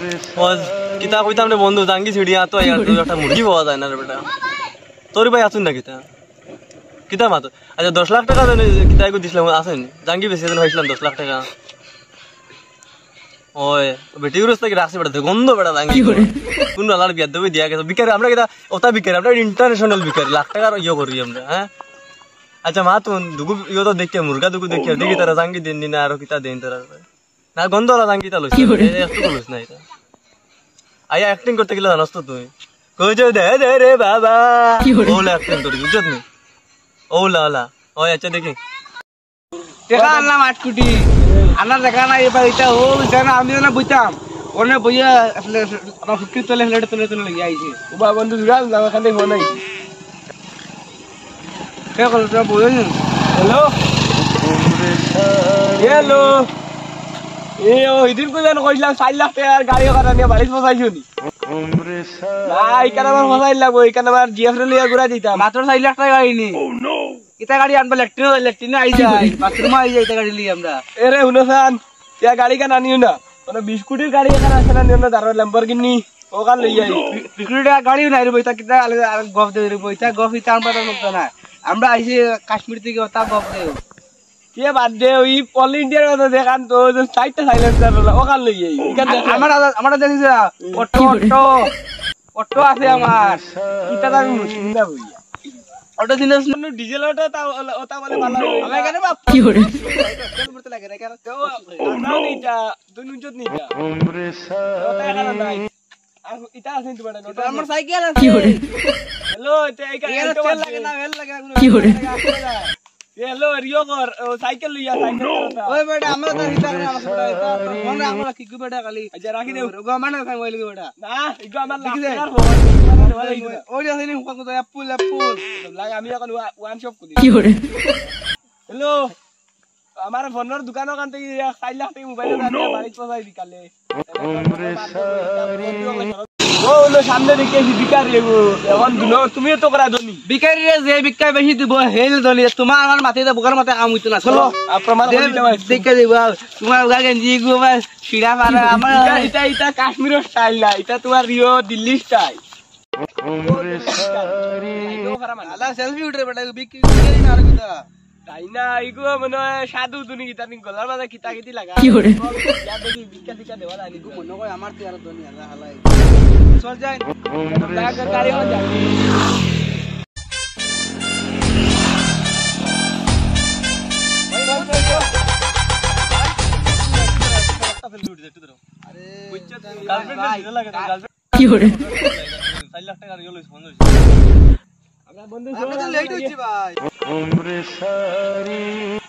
কিতা কইতাম রে বন্ধু জাঙ্গি ছিড়িয়া তো একটা মুরগি পাওয়া যায় না রে বেটা তোর ভাই আছুন না কিতা কিতা মাত আচ্ছা 10 লাখ টাকা কিতা কই দিছিলাম আছেন জাঙ্গি বেশি দিন হইছিলাম 10 লাখ টাকা ওই বেটি গুরস্তা কি রাখছি বেটা গন্ধ বেটা জাঙ্গি কোন আলার বিয়া দেবে দিয়া গেছে বিকার আমরা কিতা ওটা বিকার আমরা ইন্টারন্যাশনাল বিকার লাখ টাকার ইয়া করি আমরা হ্যাঁ আচ্ছা মা তুন দুগু ইয়া তো দেখে মুরগা দুগু দেখি তারা জাঙ্গি দেন না আর কিতা দেন তারা না গন্ধ আলা জাঙ্গি তা লইছ একটু কইছ না এটা আয়া অ্যাক্টিং করতে গেলে জানাস তো তুই কইছো দে দে রে বাবা ওলা অ্যাক্টিং করি বুঝছ নি ওলা ওলা ওই আচ্ছা দেখি দেখা আনলাম 8 কোটি আনার দেখা না এবার এটা ও জানা আমি না বুঝতাম ওনে বইয়া আসলে আমার 50 তোলে হেলড় তোলে তোলে লাগি আইছে ওবা বন্ধু জুড়াল না খালি ফোন নাই কে কল তো বলেন হ্যালো হ্যালো এ ও ইদিন কই জানো কইলাম 4 লাখ টাকার গাড়ি কাটা নিয়ে বাড়ি পৌঁছাইছো নি ভাই কেন আমার ফসাইল লাগো এখানে আবার জিএফরে লিয়া ঘুরা দিতাম মাত্র 4 লাখ টাকা আইনি ইতা গাড়ি আনবা লেট্রিন আই যায় বাথরুম আই যায় ইতা গাড়ি লি আমরা এরে হুনসান ইয়া গাড়ি কেন আনিও না মানে 20 কোটির গাড়ি এখানে আছে না নিও না দারো ল্যাম্বরগিনি ও কাল লই যাই 20 কোটি টাকা গাড়ি নাই রে বইতা কিতা গফ দে রে বইতা গফ ইতা আমরা তো না আমরা আইছি কাশ্মীর থেকে ওটা গফ দেও কে বাদ দে ওই অল ইন্ডিয়ার মতো দেখান তো যে সাইডটা সাইলেন্সার ও কাল লই যাই আমরা দেখিস অটো আছে আমার ইতা দাম চিন্তা হই অটো দিনস মানে ডিজেল অটো তা ওটা বলে ভালো আমি এখানে বাপ কি করে তেল ভরতে লাগে না কেন তো না নিটা দুনুজত নিটা ওমরে ওটা এখানে নাই আর এটা আছে তো বড় ওটা আমার সাইকেল আছে কি করে হ্যালো এটা এখানে তেল লাগে না হেল লাগে কি করে হ্যালো রিও কর সাইকেল লইয়া সাইকেল ওই বেটা আমরা তো হিসাব না ফোন আমরা কি বেটা খালি আচ্ছা রাখি দে গো মানে খাই মোবাইল বেটা না ইগো আমার লাগার ফোন ওই যে আসেনি কোন তো অ্যাপল লাগা আমি এখন ওয়ান শপ করি কি করে হ্যালো আমার ফোনের দোকান ওখান থেকে 4 লাখ টাকা মোবাইল আনিয়ে বাড়ি পৌঁছাই দিকালে ও লো সামনে দেখেছি বিকারি এখন দুনো তুমিও তো করা দনি বিকারি রে যে বিকাই বেশি দিব হেল দলি তোমার আমার মাথাতে বুকার মাথা কাম হইতো না চলো প্রমাণ করে দিবা দেখে দিবা তোমার উগা গেঞ্জি গো সিড়া মারা আমার এটা কাশ্মীরের স্টাইল না এটা তোমার রিও দিল্লি স্টাইল ওমরে সারি আলা সেলফি উঠরে বেটা বিকারি না আর কথা তাই না ইগো মনে সাধু দুনি গিতা নি গলার মাঝে কিতা কিতি লাগা কি করে ইয়া দেখি বিকা দিকা দেওয়া আনি গো মনে কই আমার তো আর দনি আলা হালাই চল যাই লাগা গাড়ি হল যা আরে গার্লফ্রেন্ড লাগে গার্লফ্রেন্ড কি করে 4 লাখ টাকা রিও লইছ বন্ধ হইছে আমরা বন্ধু আমরা তো লেট হইছি ভাই ওমরে সারি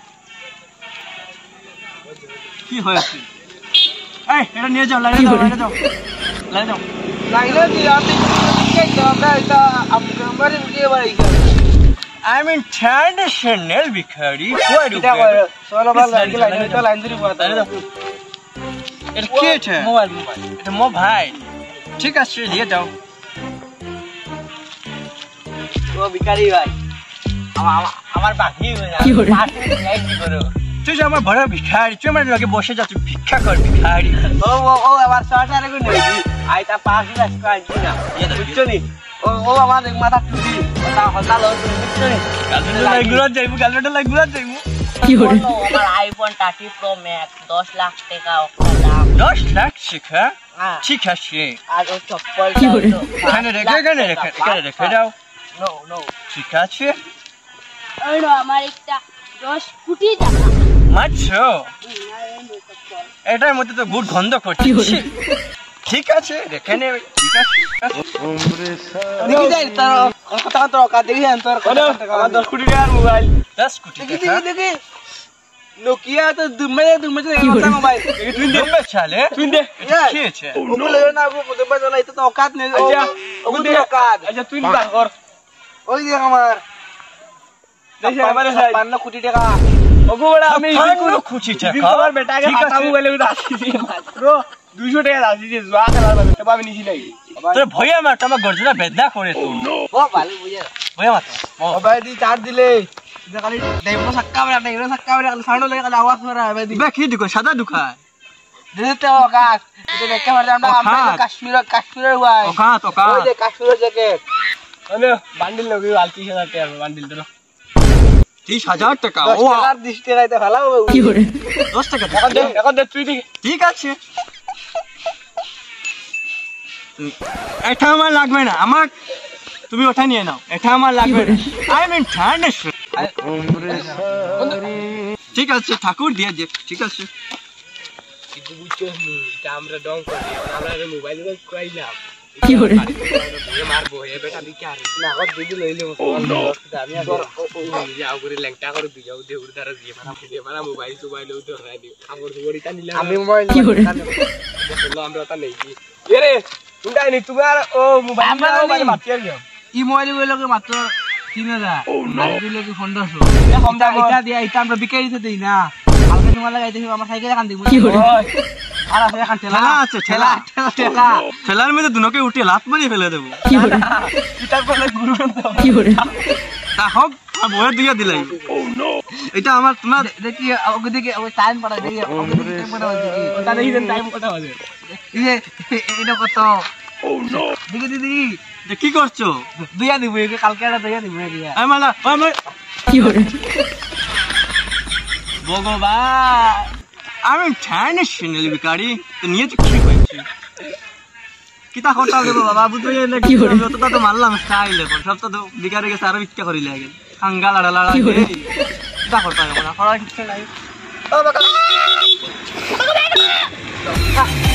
কি হইছে এই এটা নিয়ে যাও লাগে যাও লাগে দি আপনি কে দাদা এটা আমার কি ভাই I mean traditional bikari what do you solo bal লাগে তো লাইন ধরি বাতা এটা কি আছে মোবাইল এটা মোবাইল ঠিক আছে দিয়ে দাও ও ভিখারি ভাই আমার বাকি হয়ে যায় পার্টি নাই কি করো তুই যে আমার বড় ভিখারি তুই আমার লগে বসে যা তুই ভিক্ষা কর ভিখারি ও আমার শর্ট আরে কোন নেই আইতা পাঁচ লাখ টাকা না বুঝছো নি ও আমার মাথা টুটি ওটা হলা লো বুঝছো নি গার্লফ্রেন্ড লাগগুলা যাইবো কি হলো আমার আইফোন 30 প্রো ম্যাক্স 10 লাখ টাকা দাম 10 লাখ টাকা ঠিক আছে আর ও চপ্পল এখানে রেখে দাও নো ঠিক আছে এই না আমার একটা 10 কোটি টাকা মাছো এটার মধ্যে তো গুড গন্ধ করছে ঠিক আছে রেখে নে ঠিক আছে ওমরে সারি দেখি যাই তোর কথা তো কা দেখি আন তোর আমার 10 কোটি টাকার মোবাইল 10 কোটি টাকা দেখি নোকিয়া তো দুমে কথা মোবাইল তুই দে চলে তুই দে কি আছে ওগুলো লেও না ওগুলো দুমে চলে এটা তো অকাত নেই ওগুলো অকাত আচ্ছা তুই বার কর ওই দেখ আমার দেখি আমারে 55 কোটি টাকা ওগুলো আমি 55 কোটি টাকা আমার বেটাকে হাতা মোবাইলে রাখিছি মাত্র 200 টাকা রাখিছি জোয়া খেলার বাজে পাবি নিছি নাই তোর ভইয়া মারটা আমার গর্জনা বেদনা করে তুই ও ভালো ভইয়া মারটা ও ভাই দি চার দিলে খালি দেবো সাক্কা বেটা দেবো সাক্কা বেটা সাউন্ড লাগে খালি আওয়াজ করে আবে দি কি দুকা সাদা দুকা দিতে ওকাত এটা দেখে মারতে আমরা কাশ্মীরের ওয়াই ওকাত ওই যে কাশ্মীরের জ্যাকেট মানে বান্ডিল লগে 30,000 টাকা বান্ডিল ধরো 30,000 টাকা ও 10 টাকাতে ভালো হবে কি করে 10 টাকা এখন দে তুই ঠিক আছে এটা আমার লাগবে না আমার তুমি ওটা নিয়ে নাও এটা আমার লাগবে না আই মিন ঠান্ডা ঠিক আছে ঠাকুর দিয়ে দে ঠিক আছে কিন্তু বুঝছো এটা আমরা ডং করি আমরা মোবাইল কইলাম কি করে মারবো এ বেটা দিকে আর না আর দিদি লইলে আমি আর যাও করে ল্যাংটা করে দিও দেউর দ্বারা দিয়ে মারা মোবাইল ধর রাই দিও আমার ধরিটা নিলাম আমি মোবাইল কি করে বললো আমরা তা নেই এরে তুই নি তুমি আর ও মোবাইল আমরা মারতে গিয়ে ই মোবাইল গুলোকে মাত্র 3000 আর গুলোকে 1500 এটা দিয়া এটা আমরা বিক্রি দিতে দেই না কালকে তোমার লাগাই দেখি আমার সাইকেল কান দিব কি করে আর আছে কান ঠেলা আছে ঠেলা ঠেলার মধ্যে দুনোকে উঠে লাত মারি ফেলে দেব কি করে এটা বলে গুরু কি করে তা হোক আর বয়ে দিয়ে দিলাই এটা আমার তোমার দেখি ওকে দেখি ওই টাইম পড়া দেখি ওকে দেখি টাইম পড়া দেখি ওটা দেখি টাইম কত বাজে এই যে এটা কত দেখি দিদি কি করছো দুইয়া দিব কালকে একটা দুইয়া দিব মালা কি করে ভগবান আমি ঠান্ডা শুনে বিকারি তো নিয়ে তো কি হয়েছে কিতা করতে দেবো বাবা বুঝতে কি করে? যতটা তো মারলাম স্টাইল এখন সব তো বিকারে গেছে আরো ভিক্ষা করি লাগে হাঙ্গা লাড়া কি করে? কিতা করতে হবে না করার কিছু নাই